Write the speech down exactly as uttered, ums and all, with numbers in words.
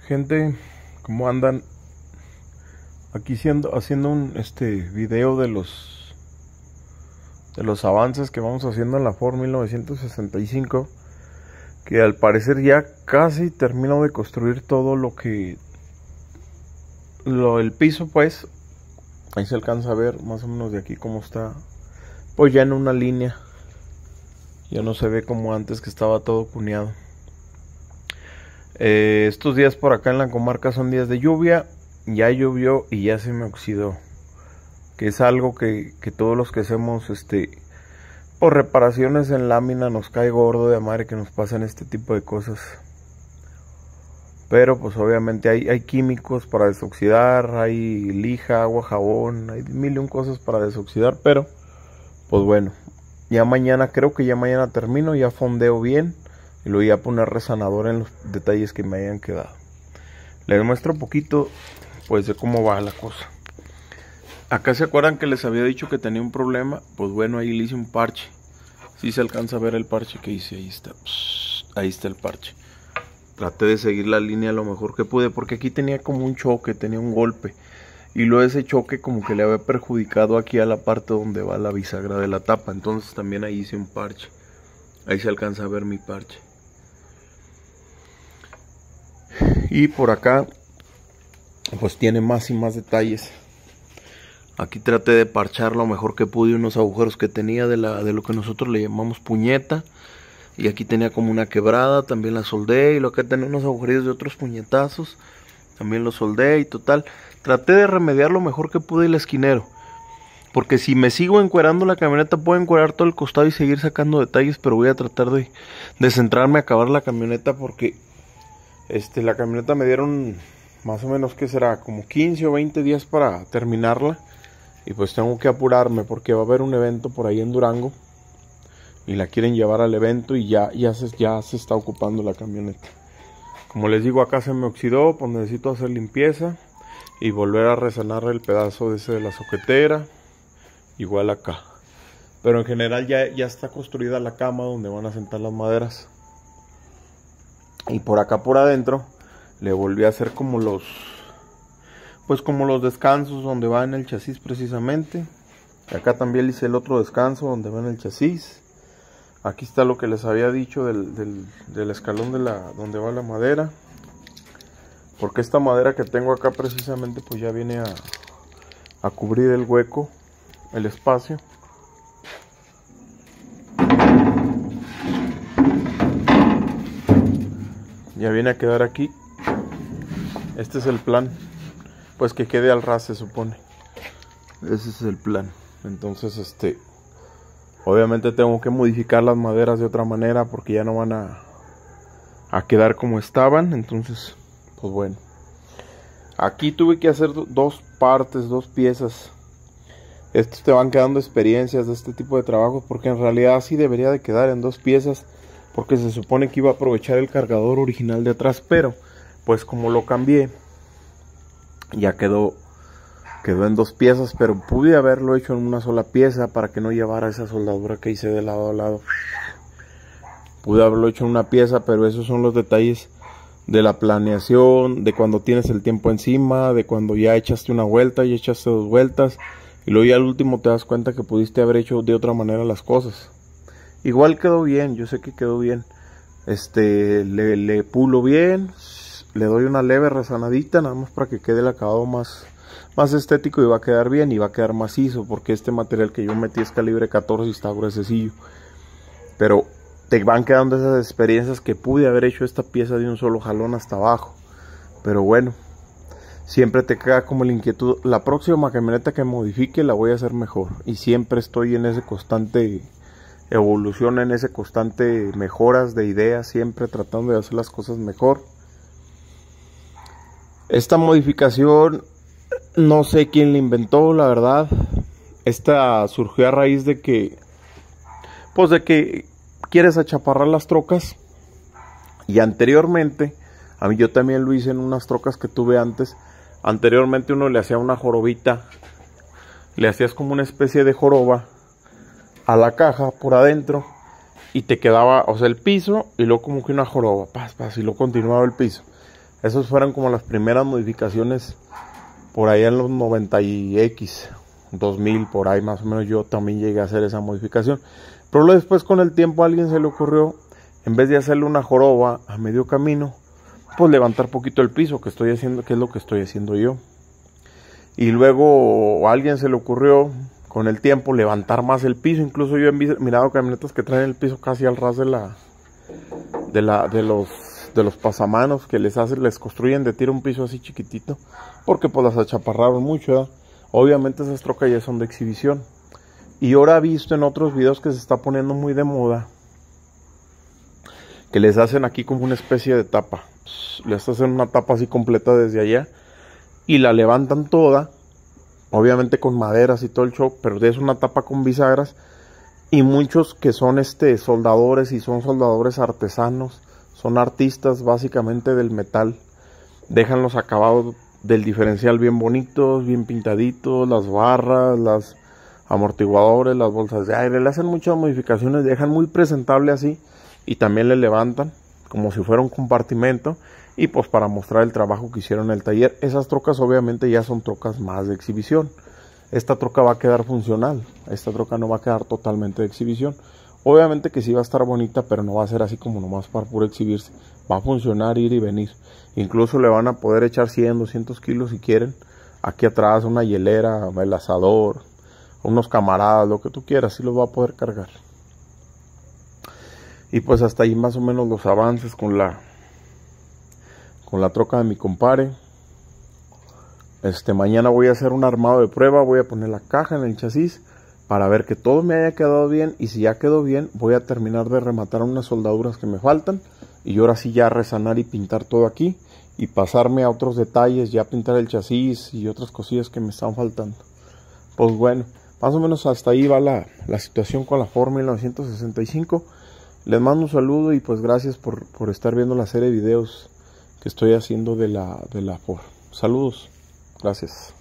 Gente, ¿cómo andan? Aquí siendo, haciendo un este video de los de los avances que vamos haciendo en la Ford mil novecientos sesenta y cinco, que al parecer ya casi termino de construir todo lo que lo el piso, pues ahí se alcanza a ver más o menos de aquí cómo está, pues ya en una línea, ya no se ve como antes que estaba todo cuneado. Eh, estos días por acá en la comarca son días de lluvia. Ya llovió y ya se me oxidó, que es algo que, que todos los que hacemos este por reparaciones en lámina nos cae gordo de madre que nos pasan este tipo de cosas. Pero pues obviamente hay, hay químicos para desoxidar, hay lija, agua, jabón, hay mil y un cosas para desoxidar, pero pues bueno, ya mañana, creo que ya mañana termino, ya fondeo bien y lo voy a poner resanador en los detalles que me hayan quedado. Les muestro un poquito pues de cómo va la cosa. Acá se acuerdan que les había dicho que tenía un problema. Pues bueno, ahí le hice un parche. Si se alcanza a ver el parche que hice, ahí está. Ahí está el parche. Traté de seguir la línea lo mejor que pude, porque aquí tenía como un choque, tenía un golpe. Y luego ese choque como que le había perjudicado aquí a la parte donde va la bisagra de la tapa. Entonces también ahí hice un parche. Ahí se alcanza a ver mi parche. Y por acá pues tiene más y más detalles. Aquí traté de parchar lo mejor que pude unos agujeros que tenía de, la, de lo que nosotros le llamamos puñeta. Y aquí tenía como una quebrada, también la soldé. Y lo que tenía unos agujeros de otros puñetazos, también los soldé y total. Traté de remediar lo mejor que pude el esquinero. Porque si me sigo encuerando la camioneta, puedo encuerar todo el costado y seguir sacando detalles. Pero voy a tratar de, de centrarme a acabar la camioneta, porque este, la camioneta me dieron más o menos, que será, como quince o veinte días para terminarla. Y pues tengo que apurarme porque va a haber un evento por ahí en Durango y la quieren llevar al evento y ya, ya, se, ya se está ocupando la camioneta. Como les digo, acá se me oxidó, pues necesito hacer limpieza y volver a resanar el pedazo de ese de la soquetera. Igual acá. Pero en general ya, ya está construida la cama donde van a sentar las maderas. Y por acá por adentro le volví a hacer como los... pues como los descansos donde va en el chasis precisamente. Acá también le hice el otro descanso donde va en el chasis. Aquí está lo que les había dicho del, del, del escalón de la, donde va la madera. Porque esta madera que tengo acá precisamente pues ya viene a, a cubrir el hueco, el espacio. Ya viene a quedar aquí. Este es el plan. Pues que quede al ras, se supone. Ese es el plan. Entonces, este... obviamente tengo que modificar las maderas de otra manera, porque ya no van a... a quedar como estaban. Entonces, pues bueno. Aquí tuve que hacer dos partes, dos piezas. Estos te van quedando experiencias de este tipo de trabajo, porque en realidad así debería de quedar en dos piezas, porque se supone que iba a aprovechar el cargador original de atrás, pero pues como lo cambié, ya quedó quedó en dos piezas, pero pude haberlo hecho en una sola pieza para que no llevara esa soldadura que hice de lado a lado. Pude haberlo hecho en una pieza, pero esos son los detalles de la planeación, de cuando tienes el tiempo encima, de cuando ya echaste una vuelta y echaste dos vueltas y luego ya al último te das cuenta que pudiste haber hecho de otra manera las cosas. Igual quedó bien, yo sé que quedó bien. Este, le, le pulo bien. Le doy una leve resanadita, nada más para que quede el acabado más, más estético, y va a quedar bien y va a quedar macizo, porque este material que yo metí es calibre catorce y está gruesecillo. Pero te van quedando esas experiencias que pude haber hecho esta pieza de un solo jalón hasta abajo. Pero bueno, siempre te queda como la inquietud. La próxima camioneta que modifique la voy a hacer mejor. Y siempre estoy en ese constante evolución, en ese constante mejoras de ideas, siempre tratando de hacer las cosas mejor. Esta modificación no sé quién la inventó, la verdad. Esta surgió a raíz de que pues de que quieres achaparrar las trocas. Y anteriormente, a mí yo también lo hice en unas trocas que tuve antes. Anteriormente uno le hacía una jorobita, le hacías como una especie de joroba a la caja por adentro y te quedaba, o sea, el piso y luego como que una joroba, pas, pas, y luego continuaba el piso. Esas fueron como las primeras modificaciones por ahí en los noventa y X, dos mil, por ahí más o menos yo también llegué a hacer esa modificación. Pero luego después con el tiempo a alguien se le ocurrió, en vez de hacerle una joroba a medio camino, pues levantar poquito el piso, que estoy haciendo, que es lo que estoy haciendo yo. Y luego a alguien se le ocurrió con el tiempo levantar más el piso. Incluso yo he mirado camionetas que traen el piso casi al ras de la de la de los de los pasamanos, que les hacen, les construyen de tiro un piso así chiquitito, porque pues las achaparraron mucho, ¿verdad? Obviamente esas trocas ya son de exhibición. Y ahora he visto en otros videos que se está poniendo muy de moda, que les hacen aquí como una especie de tapa. Les hacen una tapa así completa desde allá y la levantan toda, obviamente con maderas y todo el show, pero es una tapa con bisagras. Y muchos que son este soldadores y son soldadores artesanos, son artistas básicamente del metal, dejan los acabados del diferencial bien bonitos, bien pintaditos, las barras, las amortiguadores, las bolsas de aire, le hacen muchas modificaciones, dejan muy presentable así, y también le levantan como si fuera un compartimento, y pues para mostrar el trabajo que hicieron en el taller. Esas trocas obviamente ya son trocas más de exhibición. Esta troca va a quedar funcional, esta troca no va a quedar totalmente de exhibición. Obviamente que sí va a estar bonita, pero no va a ser así como nomás para puro exhibirse. Va a funcionar, ir y venir. Incluso le van a poder echar cien, doscientos kilos si quieren. Aquí atrás una hielera, el asador, unos camaradas, lo que tú quieras, sí los va a poder cargar. Y pues hasta ahí más o menos los avances con la con la troca de mi compadre. Este, mañana voy a hacer un armado de prueba, voy a poner la caja en el chasis para ver que todo me haya quedado bien, y si ya quedó bien voy a terminar de rematar unas soldaduras que me faltan, y ahora sí ya resanar y pintar todo aquí y pasarme a otros detalles, ya pintar el chasis y otras cosillas que me están faltando. Pues bueno, más o menos hasta ahí va la, la situación con la Ford mil novecientos sesenta y cinco. Les mando un saludo y pues gracias por, por estar viendo la serie de videos que estoy haciendo de la, de la Ford. Saludos, gracias.